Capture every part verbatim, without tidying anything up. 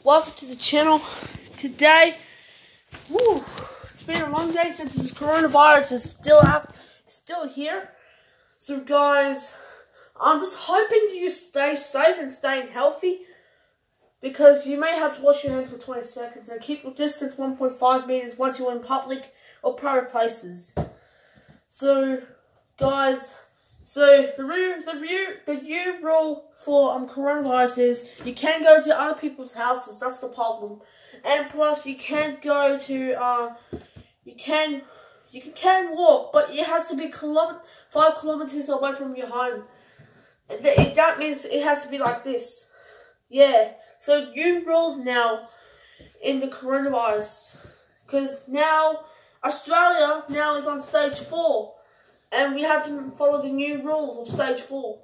welcome to the channel. Today, woo, it's been a long day since this coronavirus is still out, still here. So guys, I'm just hoping you stay safe and staying healthy, because you may have to wash your hands for twenty seconds and keep your distance one point five meters once you're in public or private places. So guys, so the rule, the view, the new rule for um coronavirus is you can't go to other people's houses. That's the problem, and plus you can't go to uh, you can, you can, can walk, but it has to be kilom five kilometers away from your home. That, that means it has to be like this. Yeah. So new rules now in the coronavirus, because now Australia now is on stage four. And we had to follow the new rules of stage four.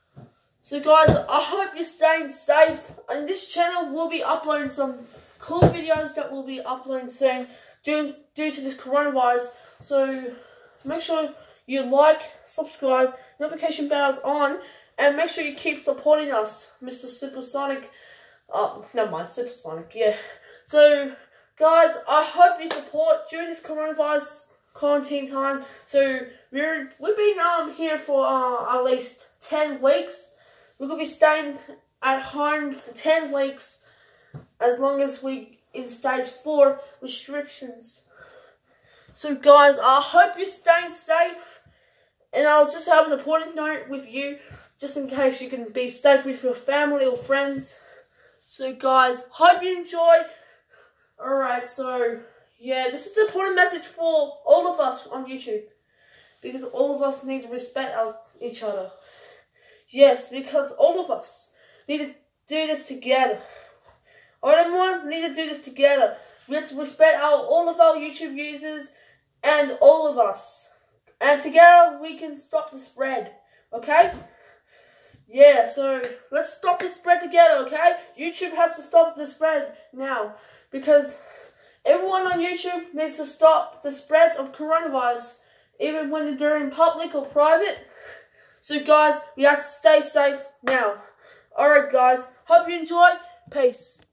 So guys, I hope you're staying safe. And this channel will be uploading some cool videos that we'll be uploading soon due, due to this coronavirus. So make sure you like, subscribe, notification bells on, and make sure you keep supporting us, Mister Supersonic. Oh, never mind, Supersonic, yeah. So guys, I hope you support during this coronavirus quarantine time. So we're we've been um here for uh, at least ten weeks. We're gonna be staying at home for ten weeks, as long as we in stage four restrictions. So guys, I hope you're staying safe, and I was just having an important note with you, just in case you can be safe with your family or friends. So guys, hope you enjoy. Alright, so yeah, this is an important message for all of us on YouTube, because all of us need to respect our, each other. Yes, because all of us need to do this together. All everyone need to do this together. We have to respect our, all of our YouTube users and all of us. And together we can stop the spread, okay? Yeah, so let's stop the spread together, okay? YouTube has to stop the spread now, because everyone on YouTube needs to stop the spread of coronavirus, even when they're in public or private. So guys, we have to stay safe now. Alright guys, hope you enjoy. Peace.